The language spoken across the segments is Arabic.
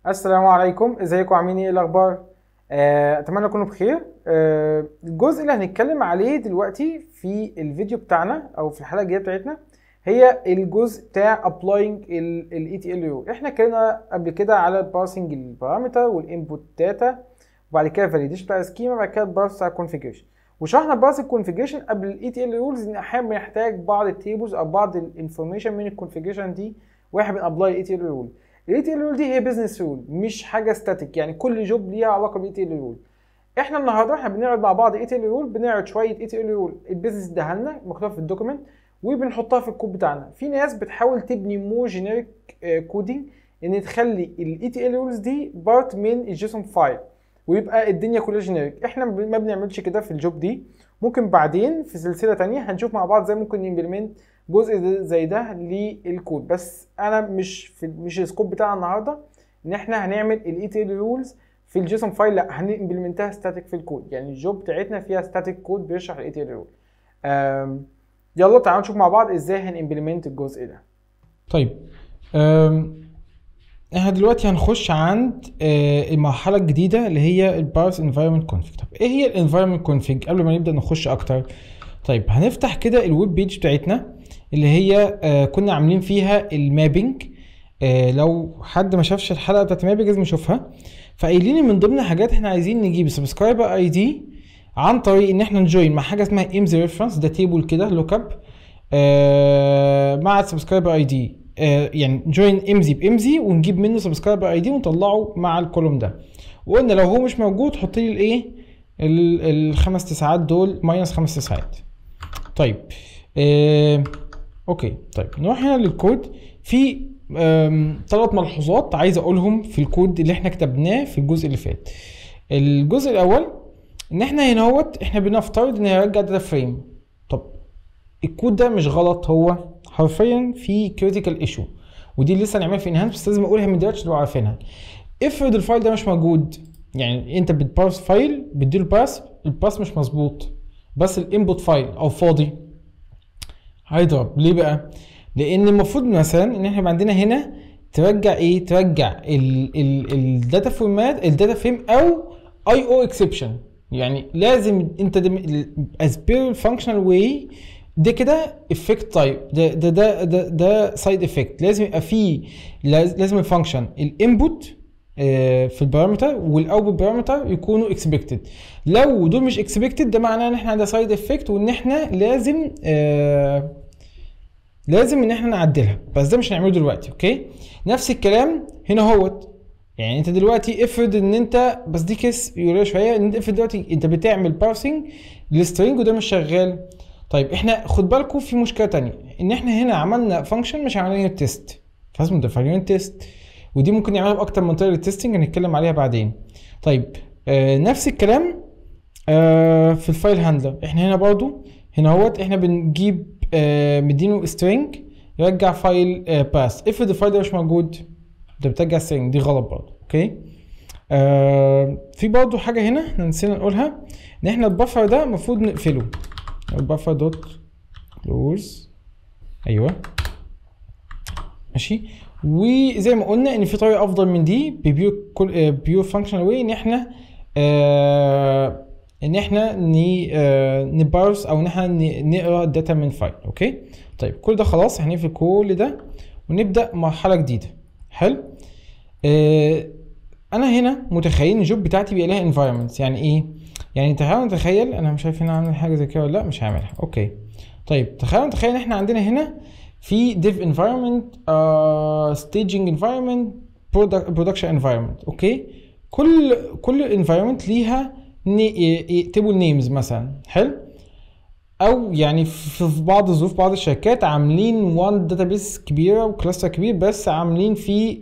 السلام عليكم، ازيكم؟ عاملين ايه الاخبار؟ اتمنى تكونوا بخير. الجزء اللي هنتكلم عليه دلوقتي في الفيديو بتاعنا او في الحلقه الجايه بتاعتنا هي الجزء بتاع ابلاينج الاي تي ال يو. احنا اتكلمنا قبل كده على البارسنج البارامتر والانبوت داتا، وبعد كده فاليديشن بتاع السكيما، وبعد كده البارس بتاع الكونفيجريشن. وشرحنا البارس الكونفيجريشن قبل الاي تي ال رولز ان احيانا بنحتاج بعض التيبلز او بعض الانفورميشن من الكونفيجريشن دي واحنا بنابلاي الاي تي ال رول. الاي تي ال رول دي هي بزنس رول، مش حاجه ستاتيك، يعني كل جوب ليها علاقه بالاي تي ال رول. احنا النهارده بنعرض مع بعض اي تي ال رول، بنعرض شويه اي تي ال رول البيزنس اداها لنا مكتوبه في الدوكيمنت وبنحطها في الكود بتاعنا. في ناس بتحاول تبني مور جينيريك كودينج ان تخلي الاي تي ال رولز دي بارت من الجيسون فايل ويبقى الدنيا كلها جينيريك. احنا ما بنعملش كده في الجوب دي. ممكن بعدين في سلسله تانية هنشوف مع بعض ازاي ممكن نمبلمنت جزء زي ده للكود، بس انا مش السكوب بتاعنا النهارده ان احنا هنعمل الاي تي ال رولز في الجيسون فايل، لا هنمبلمنتها ستاتيك في الكود. يعني الجوب بتاعتنا فيها ستاتيك كود بيشرح الاي تي ال رول. يلا تعالوا نشوف مع بعض ازاي هنمبلمنت الجزء ده. طيب احنا دلوقتي هنخش عند المرحله الجديده اللي هي البارس انفايرمنت كونفيج. طب ايه هي الانفايرمنت كونفيج قبل ما نبدا نخش اكتر؟ طيب هنفتح كده الويب بيج بتاعتنا اللي هي كنا عاملين فيها المابينج. لو حد ما شافش الحلقه بتاعت المابينج لازم يشوفها. فقايلين من ضمن حاجات احنا عايزين نجيب سبسكرايبر اي دي عن طريق ان احنا نجوين مع حاجه اسمها امز ريفرنس، ده تيبل كده لوك اب مع السبسكرايبر اي دي. يعني جوين امزي بامزي ونجيب منه سبسكرايبر اي دي ونطلعه مع الكولوم ده. وقلنا لو هو مش موجود حط لي الايه الخمس تسعات دول ماينس 5 تسعات. طيب اوكي. طيب نروح هنا للكود. في 3 ملحوظات عايز اقولهم في الكود اللي احنا كتبناه في الجزء اللي فات. الجزء الاول ان احنا هنا اهوت احنا بنفترض ان هيرجع داتا فريم. طب الكود ده مش غلط، هو حرفيا في كريتيكال ايشو، ودي لسه هنعملها في انهانس بس لازم اقولها من دلوقتي تبقوا عارفينها. افرض الفايل ده مش موجود، يعني انت بتبارس فايل بتديله باس، الباس مش مظبوط بس الانبوت فايل او فاضي، هيضرب. ليه بقى؟ لان المفروض مثلا ان احنا يبقى عندنا هنا ترجع ايه؟ ترجع الداتا فورمات، الداتا فريم او اي او اكسبشن. يعني لازم انت as per functional way ده كده افكت تايب، ده سايد افكت. لازم يبقى فيه لازم الفانكشن الانبوت في البارامتر والاوتبوت بارامتر يكونوا اكسبكتد. لو دول مش اكسبكتد ده معناه ان احنا عندنا سايد افكت وان احنا لازم ان احنا نعدلها، بس ده مش هنعمله دلوقتي. اوكي. نفس الكلام هنا اهوت. يعني انت دلوقتي افرض ان انت بس دي كيس يقولها شويه، ان انت افرض دلوقتي انت بتعمل بارسنج للسترينج وده مش شغال. طيب احنا خد بالكم في مشكله تانية، ان احنا هنا عملنا فانكشن مش عملنا يونت تيست، فلازم ندفع يونت تيست، ودي ممكن نعملها باكتر من طريقه للتستنج هنتكلم عليها بعدين. طيب نفس الكلام في الفايل هاندلر. احنا هنا برضو هنا اهوت احنا بنجيب مدينه سترينج يرجع فايل باس. افرض الفايل ده مش موجود ده بترجع سترينج، دي غلط برضو. اوكي. في برضو حاجه هنا احنا نسينا نقولها، ان احنا البفر ده المفروض نقفله. البفر دوت كلوز. ايوه ماشي. وزي ما قلنا ان في طريقه افضل من دي بيور فانكشنال واي، ان احنا نبارس او ان احنا نقرا الداتا من فايل. اوكي. طيب كل ده خلاص هنقفل كل ده ونبدا مرحله جديده. حلو. انا هنا متخيل ان الجوب بتاعتي بيبقى لها انفايرمنتس. يعني ايه؟ يعني تعالوا نتخيل، انا مش عارف هنا اعمل حاجه زي كده ولا لا، مش هعملها. اوكي. طيب تخيلوا نتخيل ان احنا عندنا هنا في dev environment staging environment production environment. اوكي. كل environment ليها table names مثلا. حلو. او يعني في بعض الظروف بعض الشركات عاملين one database كبيره وكلاستر كبير بس عاملين فيه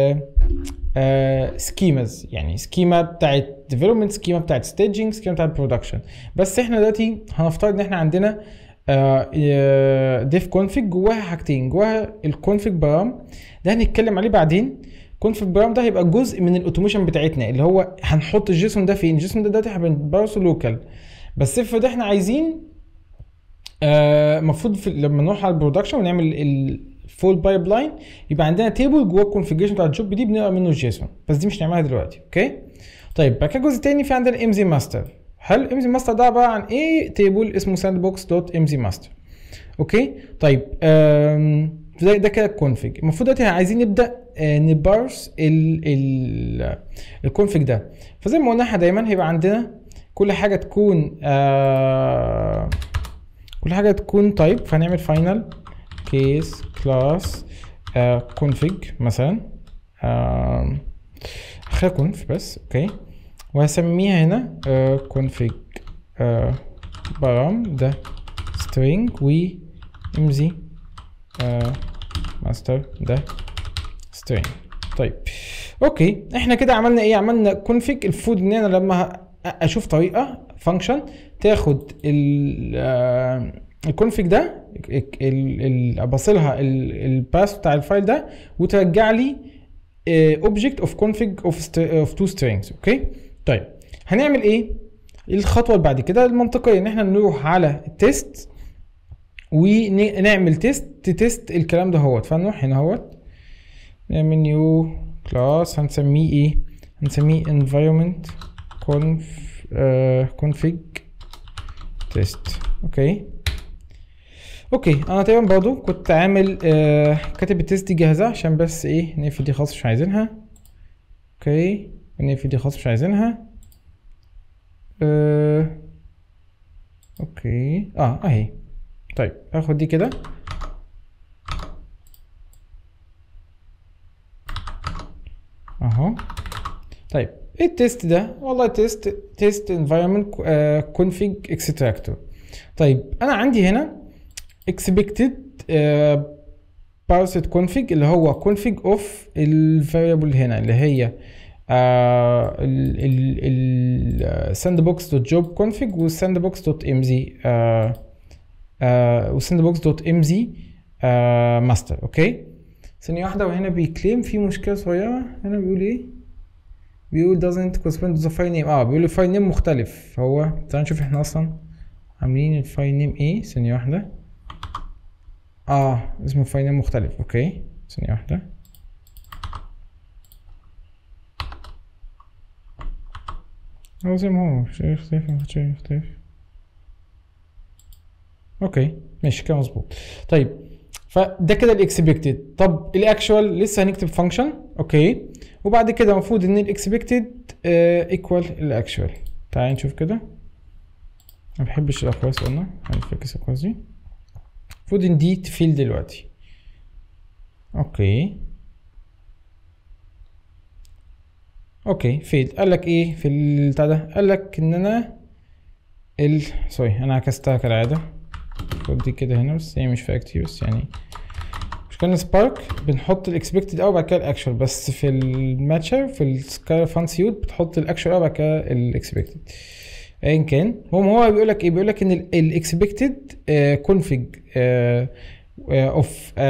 سكيماز، يعني سكيما بتاعت ديفلوبمنت، سكيما بتاعت ستيجنج، سكيما بتاعت برودكشن. بس احنا دلوقتي هنفترض ان احنا عندنا ديف كونفيج جواها حاجتين. جواها الكونفيج بارام ده هنتكلم عليه بعدين. كونفيج بارام ده هيبقى جزء من الاوتوميشن بتاعتنا اللي هو هنحط الجيسون ده فين. الجيسون ده دلوقتي هنبارسه لوكال، بس افرض احنا عايزين المفروض لما نروح على البرودكشن ونعمل فول بايب لاين يبقى عندنا تيبل جوه الكونفيجريشن بتاع الجوب دي بنقرا منه الجيسون، بس دي مش هنعملها دلوقتي. اوكي طيب بعد كده جزء تاني في عندنا ام زي ماستر. حلو، ام زي ماستر ده عباره عن ايه؟ تيبل اسمه ساندبوكس دوت ام زي ماستر. اوكي طيب ده كده الكونفيج. المفروض دلوقتي عايزين نبدا نبارس الكونفيج ده. فزي ما قلنا احنا دايما هيبقى عندنا كل حاجه تكون تايب، فهنعمل فاينل كيس كلاس config مثلا خليها conf بس. اوكي وهسميها هنا config param ده string و mz master ده string. طيب اوكي احنا كده عملنا ايه؟ عملنا config. المفروض ان انا لما اشوف طريقه فانكشن تاخد الكونفيج ده ابصلها الباث بتاع الفايل ده وترجع لي object of config of two strings. اوكي طيب هنعمل ايه؟ الخطوه اللي بعد كده المنطقيه ان احنا نروح على التيست ونعمل تيست الكلام ده هوت. فنروح هنا هوت نعمل نيو كلاس هنسميه ايه؟ هنسميه environment config test. اوكي انا تقريبا برضو كنت عامل كاتب التيست دي جاهزه عشان بس ايه نقفل دي خالص مش عايزينها. اوكي نقفل دي خالص مش عايزينها. اوكي اهي. طيب اخد دي كده اهو. طيب ايه التيست ده؟ والله تيست environment config extractor. طيب انا عندي هنا expected parsed config اللي هو config of الفاريبل هنا اللي هي ال sandbox.job config و sandbox.mz و sandbox.mz master. اوكي ثانية واحدة وهنا بيكليم في مشكلة صغيرة. هنا بيقول ايه؟ بيقول doesn't correspond to the file name. بيقول الفايل نيم مختلف. هو تعال نشوف احنا اصلا عاملين الفايل نيم ايه. ثانية واحدة اسمه فايل نيم مختلف. اوكي ثانية واحدة. هو زي ما هو شايف اوكي ماشي كده مظبوط. طيب فده كده الاكسبكتد. طب الاكشوال لسه هنكتب فانكشن. اوكي وبعد كده المفروض ان الاكسبكتد ايكوال الاكشوال. تعال نشوف كده. ما بحبش الاقواس قلنا هنفكس الاقواس دي. المفروض ان دي تفيل دلوقتي. اوكي فيل. قال لك ايه في البتاع ده؟ قال لك ان انا سوري انا عكستها كالعاده. خد دي كده هنا بس هي مش فيها كتير بس يعني مش كان سبارك بنحط الاكسبكتد او بعد كده الاكشوال، بس في الماتشر في السكالا فان سيوت بتحط الاكشوال او بعد كده الاكسبكتد ايا كان. هو بيقول لك ايه؟ بيقول لك ان الاكسبكتد config of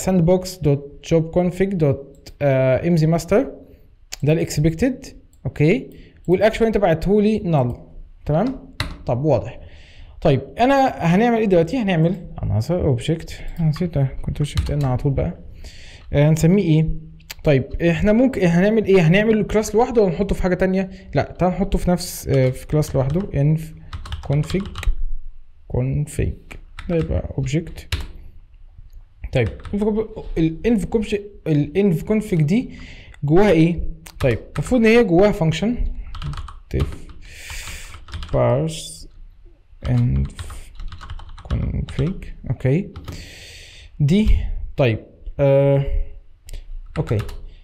sandbox.jobconfig.mz master ده الاكسبكتد. اوكي والاكشوال انت بعتهولي null. تمام طب واضح. طيب انا هنعمل ايه دلوقتي؟ هنعمل عناصر اوبجكت. نسيت كنترول شيفت ان على طول بقى. هنسميه ايه؟ طيب احنا ممكن هنعمل ايه؟ هنعمل كلاس لوحده ولا نحطه في حاجه تانية؟ لا تعال نحطه في نفس في كلاس لوحده. env config ده يبقى اوبجكت. طيب الانف config دي جواها ايه؟ طيب المفروض ان هي جواها فانكشن def parse env config. اوكي دي طيب اوكي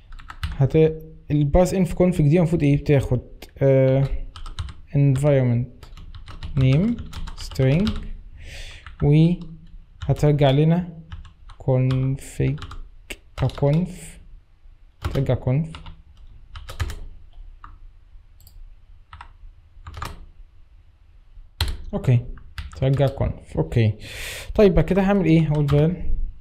الباس انف config دي المفروض ايه؟ بتاخد environment name string وهترجع لنا config او conf. ترجع conf. اوكي ترجع conf. اوكي طيب بعد كده هعمل ايه؟ هقول val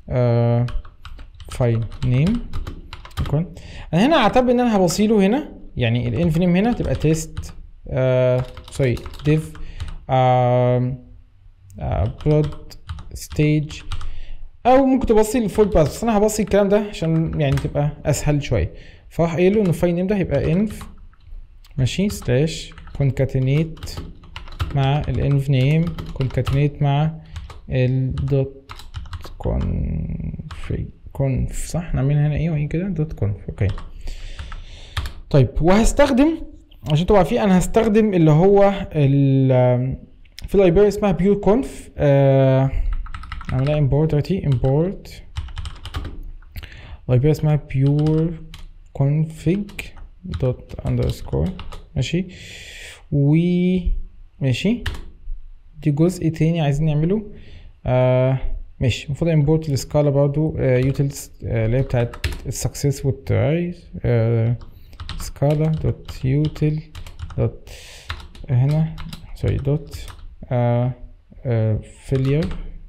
file name. انا هنا اعتبر ان انا هبصيله هنا يعني الانف نيم هنا تبقى test سوري div plot stage. او ممكن تبصي للفول باث، بس انا هبصي الكلام ده عشان يعني تبقى اسهل شويه. فراح قايل له ان الفايل نيم ده هيبقى انف ماشي سلاش كونكاتينيت مع الانف نيم كونكاتينيت مع الدوت كونف صح، نعملها هنا ايه وهي كده دوت كونف. اوكي طيب، وهستخدم عشان تبقى عارفين انا هستخدم اللي هو في لايبراري اسمها بيور كونف، اعملها امبورت دلوقتي، امبورت لايبراري اسمها بيور config دوت اندرسكور ماشي. ماشي دي جزء تاني عايزين نعمله ماشي. المفروض امبورت السكالا برضو يوتيلز اللي هي بتاعت السكسس والتراي سكالا دوت يوتيل دوت هنا سوري دوت فيلير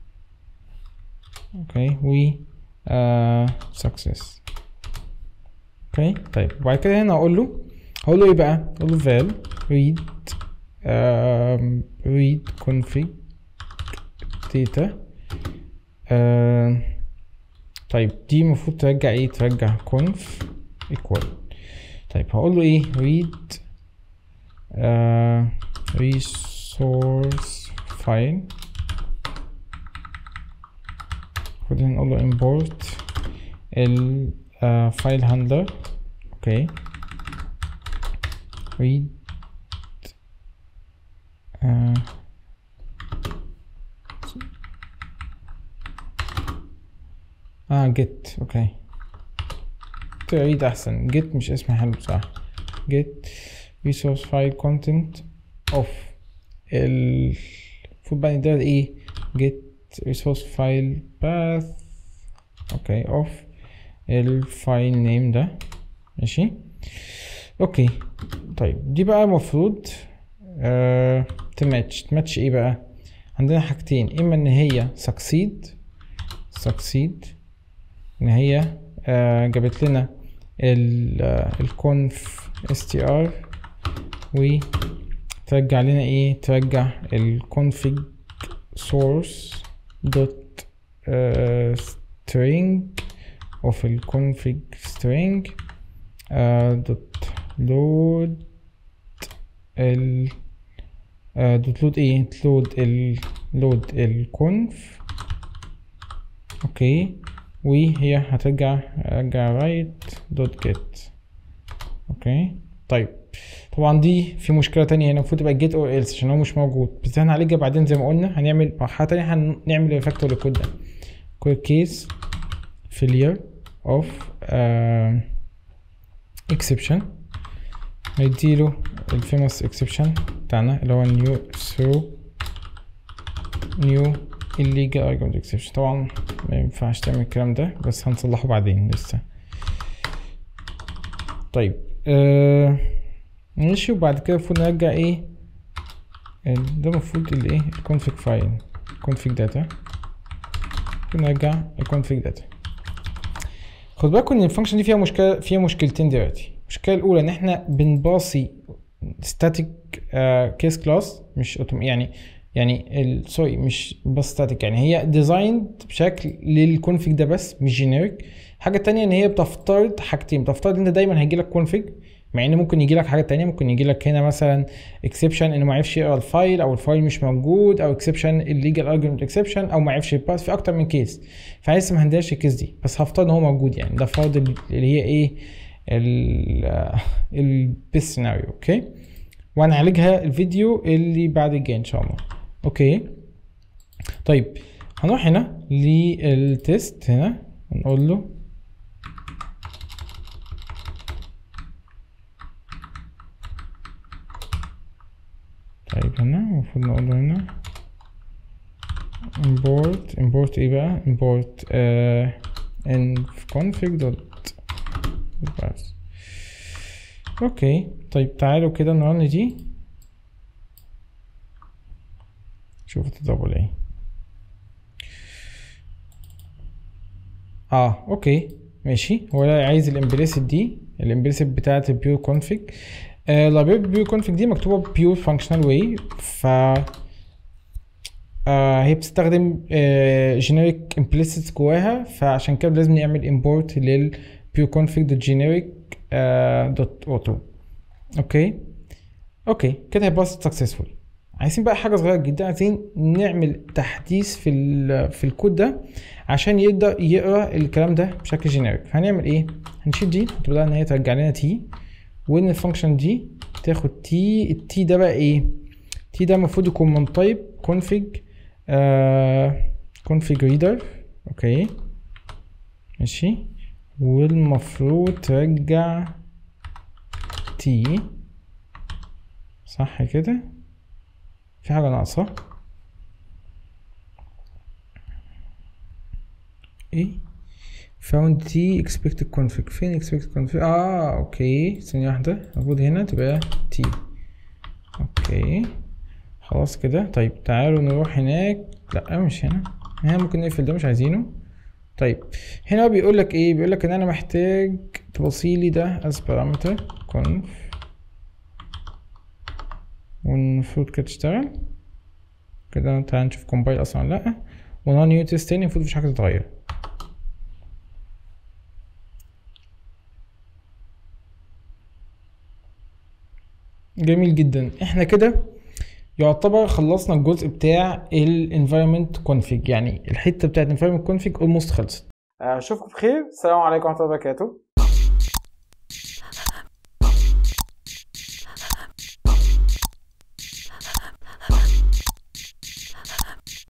اوكي و سكسس اوكي. طيب وبعد كده هنا هقول له ايه بقى، اقول له فال read config data. طيب دي المفروض ترجع ايه، ترجع conf equal. طيب هقول له ايه read resource file، خد هنا نقول له import ال file handler اوكي read get اوكي تعيد احسن، get مش اسمها حلو صح، get resource file content of المفروض بقى ده ايه get resource file path اوكي of الفايل نيم ده ماشي اوكي. طيب دي بقى المفروض تماتش ايه بقى، عندنا حاجتين، اما ان هي succeed ان هي جابت لنا الconf str وترجع لنا ايه، ترجع الconfig source dot string of الconfig string dot load دوت لود ايه، لود الconf اوكي، وهي هترجع write dot get اوكي. طيب طبعا دي في مشكله تانية هنا، المفروض تبقى get or else عشان هو مش موجود، بس احنا هنعالجها بعدين زي ما قلنا، هنعمل مرحله تانية هنعمل ريفاكتور للكود ده. case failure of exception نديله الفيموس اكسبشن بتاعنا اللي هو new illegal argument exception. طبعا ما ينفعش تعمل الكلام ده بس هنصلحه بعدين لسه. طيب ماشي، وبعد كده المفروض نرجع ايه، ده المفروض الايه الconfig فايل config data، نرجع الconfig data. خد بالكم ان الفانكشن دي فيها مشكلتين دلوقتي. المشكله الاولى ان احنا بنباصي static case class مش يعني سوري مش بس static، يعني هي designed بشكل للconfig ده بس مش generic. الحاجه التانية ان هي بتفترض حاجتين، بتفترض ان انت دايما هيجيلك config، مع ان ممكن يجيلك حاجه تانية، ممكن يجيلك هنا مثلا exception انه ما عرفش يقرا الفايل او الفايل مش موجود، او exception illegal argument exception، او ما عرفش يباس، في اكتر من كيس. فلسه ما عندناش الكيس دي، بس هفترض ان هو موجود، يعني ده فرض اللي هي ايه البيست سيناريو اوكي. وهنعالجها الفيديو اللي بعد الجاي ان شاء الله اوكي. طيب هنروح هنا للتست هنا ونقول له طيب هنا المفروض نقول له هنا import ايه بقى، import config dot بس اوكي. طيب تعالوا كده نرن دي شوف تضربوا ايه. اوكي ماشي، هو عايز الامبليسيت دي، الامبليسيت بتاعت البيور كونفيج. library بيور كونفيج دي مكتوبه بيور فانكشنال واي، ف هي بتستخدم generic implicits جواها، فعشان كده لازم نعمل import لل pureconfig.generic.auto. اوكي كده هي باست successful. عايزين بقى حاجه صغيره جدا، عايزين نعمل تحديث في الكود ده عشان يقدر يقرا الكلام ده بشكل جينيريك. فهنعمل ايه؟ هنشيل دي هتبقى ان هي ترجع لنا تي، وان الفانكشن دي تاخد تي. التي ده بقى ايه؟ تي ده المفروض يكون من تايب config config reader. اوكي ماشي، والمفروض ترجع تي صح كده. في حاجة ناقصة ايه؟ found t expected config. فين expected config؟ اوكي ثانية واحدة، المفروض هنا تبقى t. اوكي خلاص كده. طيب تعالوا نروح هناك. لا مش هنا، هنا ممكن نقفل ده، مش عايزينه. طيب هنا بيقول لك ايه؟ بيقول لك ان انا محتاج تبصيلي ده as parameter conf، والمفروض كده تشتغل كده. تعال نشوف كومبايل اصلا لا، ونون يوتس تاني المفروض مفيش حاجه تتغير. جميل جدا. احنا كده يعتبر خلصنا الجزء بتاع الانفايرمنت كونفيج، يعني الحته بتاعت الانفايرمنت كونفيج اولموست خلصت. اشوفكم بخير. السلام عليكم ورحمه الله وبركاته.